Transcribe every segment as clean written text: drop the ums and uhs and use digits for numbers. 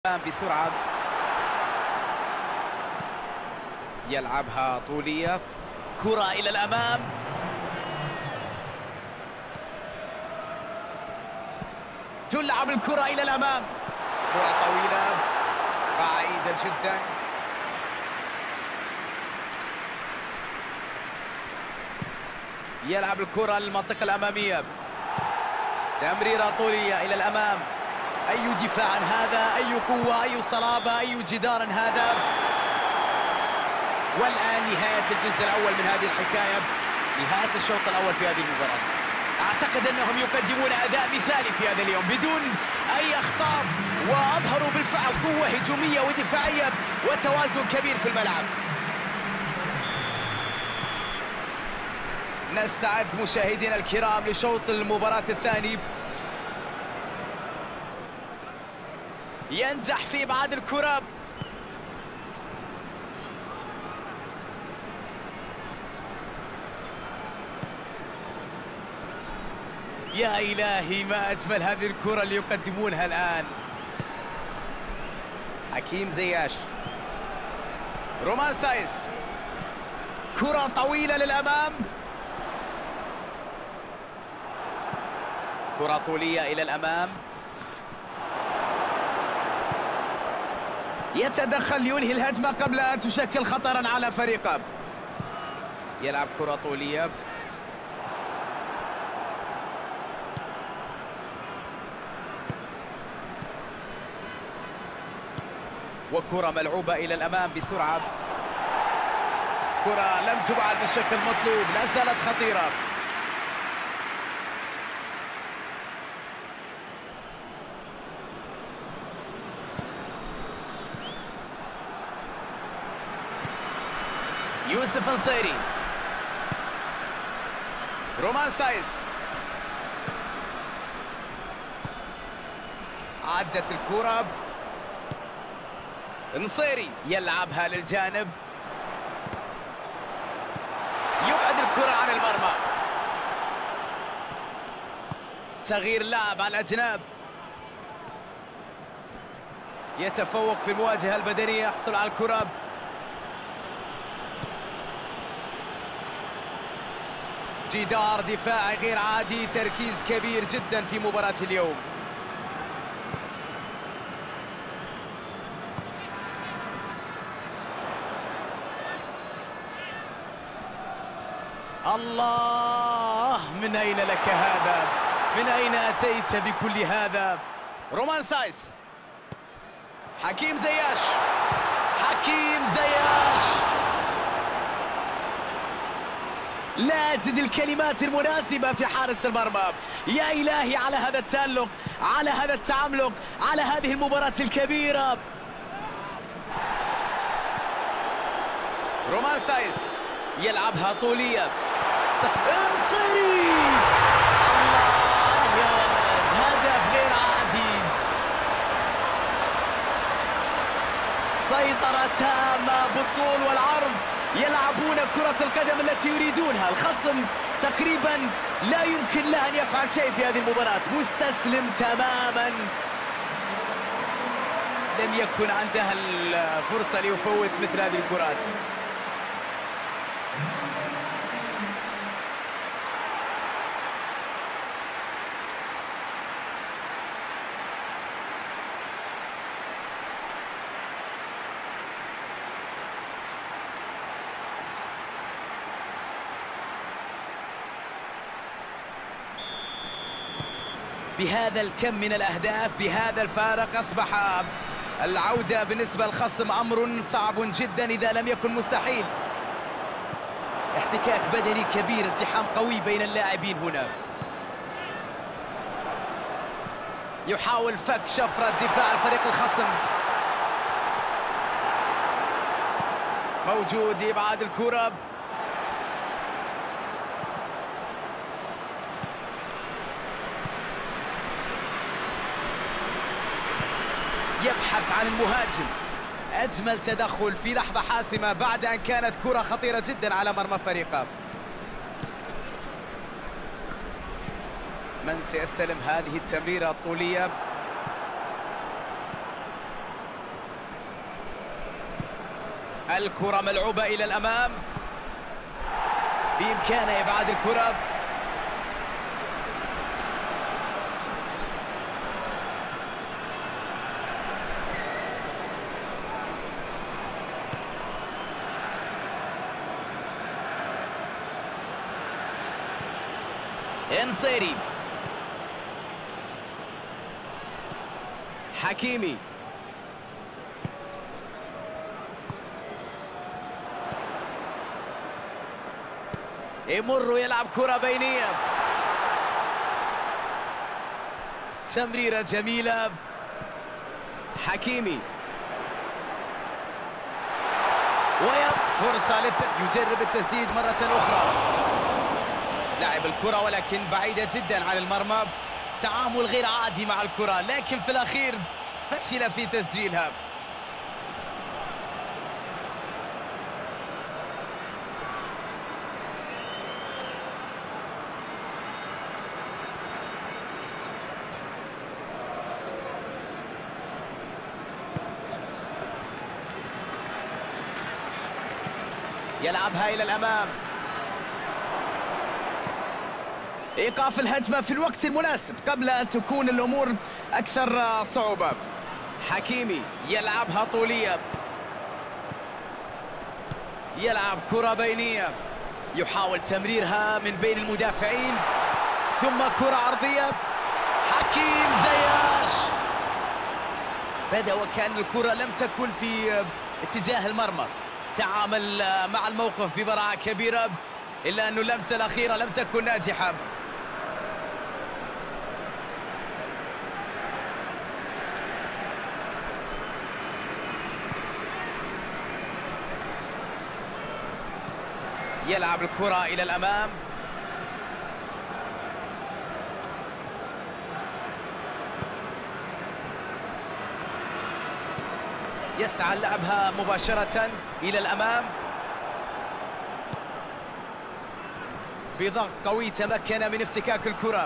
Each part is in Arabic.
بسرعة يلعبها طولية، كرة إلى الأمام، تلعب الكرة إلى الأمام، كرة طويلة بعيدة جدا، يلعب الكرة للمنطقة الأمامية، تمريرة طولية إلى الأمام. أي دفاع هذا، أي قوة، أي صلابة، أي جدار هذا. والآن نهاية الجزء الأول من هذه الحكاية، نهاية الشوط الأول في هذه المباراة. أعتقد أنهم يقدمون أداء مثالي في هذا اليوم بدون أي أخطاء، وأظهروا بالفعل قوة هجومية ودفاعية وتوازن كبير في الملعب. نستعد مشاهدينا الكرام لشوط المباراة الثاني. ينجح في إبعاد الكرة، يا إلهي ما أجمل هذه الكرة اللي يقدمونها الآن. حكيم زياش، رومان سايس، كرة طويلة للأمام، كرة طولية إلى الأمام، يتدخل لينهي الهجمة قبل أن تشكل خطرا على فريقه. يلعب كرة طولية، وكرة ملعوبة إلى الأمام بسرعة، كرة لم تبعد بالشكل المطلوب، لا زالت خطيرة. يوسف نصيري، رومان سايس، عدت الكرة، نصيري يلعبها للجانب، يبعد الكرة عن المرمى، تغيير لاعب على الأجناب، يتفوق في المواجهة البدنية، يحصل على الكرة، جدار دفاعي غير عادي، تركيز كبير جدا في مباراة اليوم. الله، من أين لك هذا؟ من أين أتيت بكل هذا؟ رومان سايس، حكيم زياش، حكيم زياش، لا أجد الكلمات المناسبة في حارس المرمى. يا إلهي على هذا التألق، على هذا التعملق، على هذه المباراة الكبيرة. رومان سايس يلعبها طولية، انصري، الله يا ولد، هدف غير عادي، سيطرة تامة بالطول والعرض، يلعبون كرة القدم التي يريدونها. الخصم تقريبا لا يمكن له أن يفعل شيء في هذه المباراة، مستسلم تماما، لم يكن عندها الفرصة ليفوت مثل هذه الكرات. بهذا الكم من الأهداف، بهذا الفارق، أصبح العودة بالنسبة للخصم أمر صعب جدا إذا لم يكن مستحيل. احتكاك بدني كبير، التحام قوي بين اللاعبين هنا. يحاول فك شفرة دفاع الفريق الخصم، موجود لإبعاد الكرة، يبحث عن المهاجم. أجمل تدخل في لحظة حاسمة بعد أن كانت كرة خطيرة جدا على مرمى فريقه. من سيستلم هذه التمريرة الطولية؟ الكرة ملعوبة إلى الأمام، بإمكانه إبعاد الكرة. إنصيري، حكيمي، يمر ويلعب كرة بينية، تمريرة جميلة. حكيمي فرصة يجرب التسديد مرة أخرى، لعب الكرة ولكن بعيدة جدا عن المرمى، تعامل غير عادي مع الكرة، لكن في الأخير فشل في تسجيلها. يلعبها إلى الأمام، إيقاف الهجمة في الوقت المناسب قبل أن تكون الأمور أكثر صعوبة. حكيمي يلعبها طولية، يلعب كرة بينية، يحاول تمريرها من بين المدافعين، ثم كرة عرضية. حكيم زياش بدأ وكأن الكرة لم تكن في اتجاه المرمى، تعامل مع الموقف ببراعة كبيرة، إلا أن اللمسة الأخيرة لم تكن ناجحة. يلعب الكرة إلى الأمام، يسعى لعبها مباشرة إلى الأمام، بضغط قوي تمكن من افتكاك الكرة.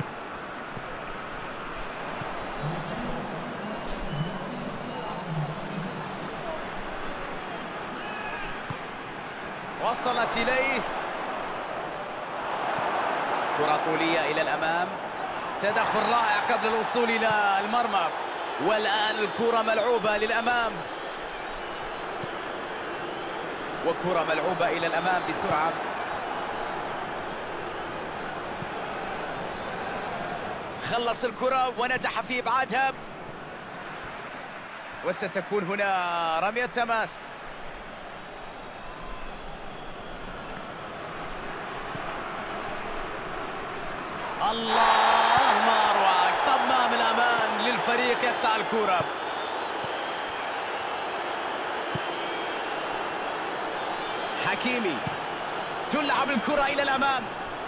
وصلت إليه، كرة طولية إلى الأمام، تدخل رائع قبل الوصول إلى المرمى، والآن الكرة ملعوبة للأمام، وكرة ملعوبة إلى الأمام بسرعة. خلص الكرة ونجح في إبعادها، وستكون هنا رمية تماس. الله ما أروعك، صمام الأمان للفريق يقطع الكرة. حكيمي تلعب الكرة إلى الأمام،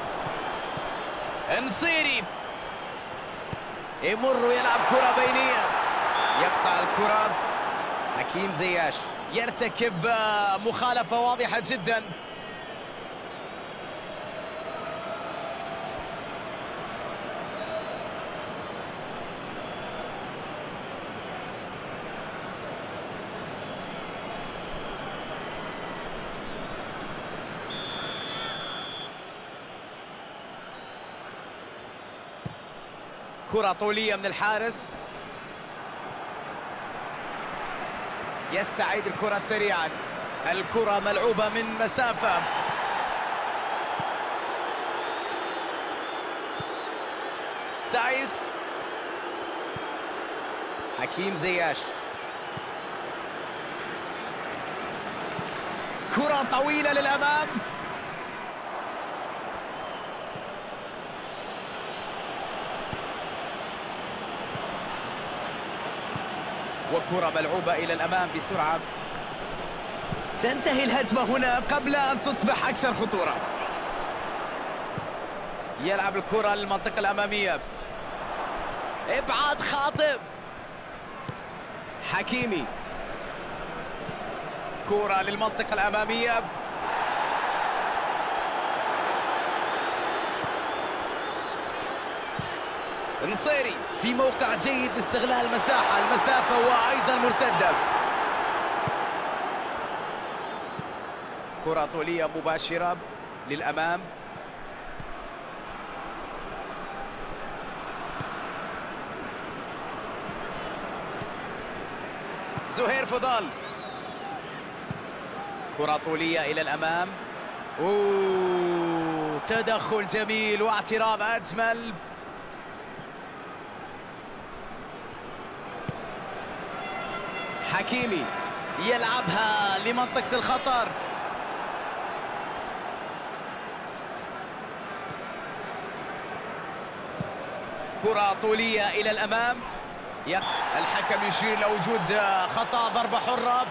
إنصيري يمر ويلعب كرة بينية، يقطع الكرة. حكيم زياش يرتكب مخالفة واضحة جدا. كرة طولية من الحارس، يستعيد الكرة سريعا، الكرة ملعوبة من مسافة. سايس، حكيم زياش، كرة طويلة للأمام، وكرة ملعوبة إلى الأمام بسرعة. تنتهي الهجمة هنا قبل أن تصبح أكثر خطورة. يلعب الكرة للمنطقة الأمامية، إبعاد خاطئ. حكيمي، كرة للمنطقة الأمامية، النصيري في موقع جيد لاستغلال المسافة وأيضا مرتدة. كرة طولية مباشرة للأمام. زهير فضال، كرة طولية إلى الأمام. تدخل جميل واعتراض أجمل. حكيمي يلعبها لمنطقة الخطر. كرة طولية إلى الأمام. الحكم يشير إلى وجود خطأ، ضربة حرة.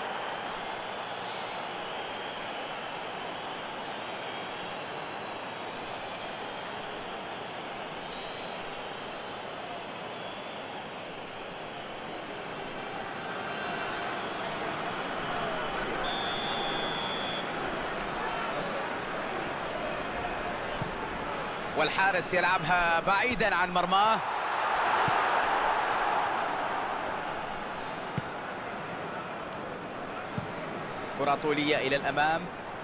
والحارس يلعبها بعيدا عن مرماه. كرة طولية إلى الأمام.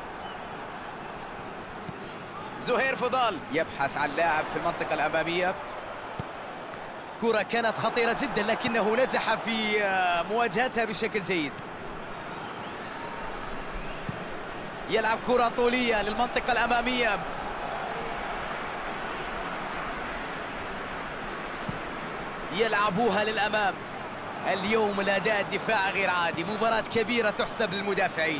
زهير فضال يبحث عن لاعب في المنطقة الأمامية. كرة كانت خطيرة جدا لكنه نجح في مواجهتها بشكل جيد. يلعب كرة طولية للمنطقة الأمامية. يلعبوها للأمام. اليوم الأداء الدفاعي غير عادي، مباراة كبيرة تحسب للمدافعين.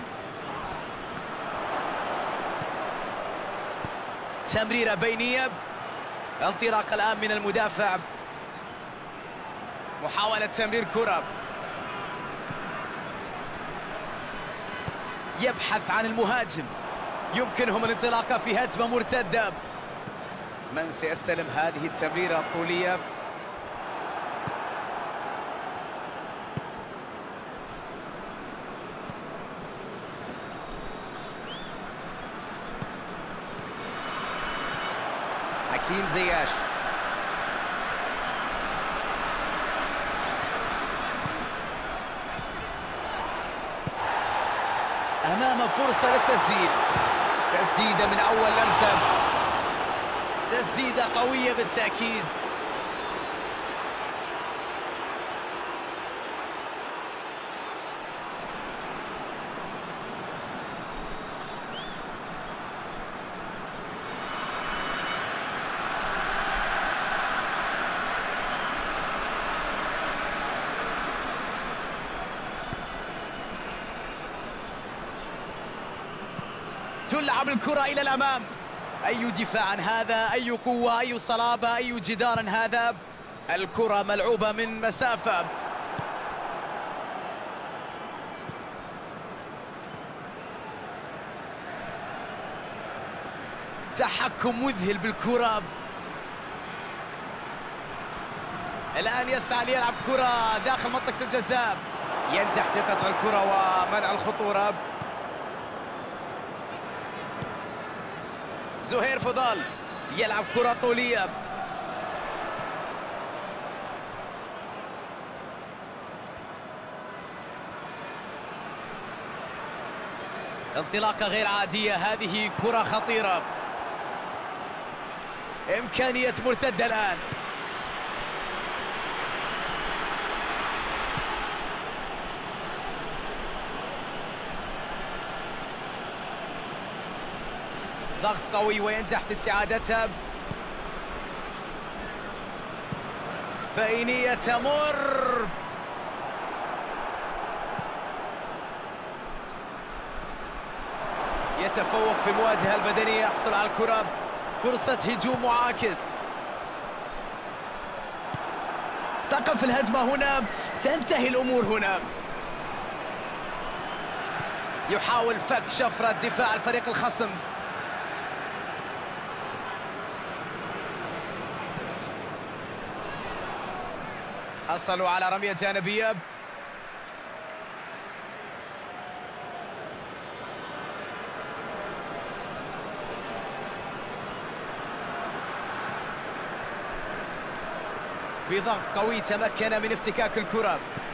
تمريرة بينية، انطلاق الآن من المدافع، محاولة تمرير كرة. يبحث عن المهاجم، يمكنهم الانطلاقة في هجمة مرتدة. من سيستلم هذه التمريرة الطولية؟ حكيم زياش. أمام فرصة للتسجيل. تسديدة من أول لمسة، تسديدة قوية بالتأكيد. تلعب الكرة إلى الأمام. أي دفاع هذا، أي قوة، أي صلابة، أي جدار هذا. الكرة ملعوبة من مسافة. تحكم مذهل بالكرة. الآن يسعى ليلعب كرة داخل منطقة الجزاء. ينجح في قطع الكرة ومنع الخطورة. زهير فضال يلعب كرة طولية. انطلاقة غير عادية، هذه كرة خطيرة. إمكانية مرتدة الآن. ضغط قوي وينجح في استعادتها. بينية تمر. يتفوق في المواجهة البدنية، يحصل على الكرة. فرصة هجوم معاكس. تقف الهجمة هنا، تنتهي الأمور هنا. يحاول فك شفرة دفاع الفريق الخصم. حصلوا على رمية جانبية. بضغط قوي تمكن من افتكاك الكرة.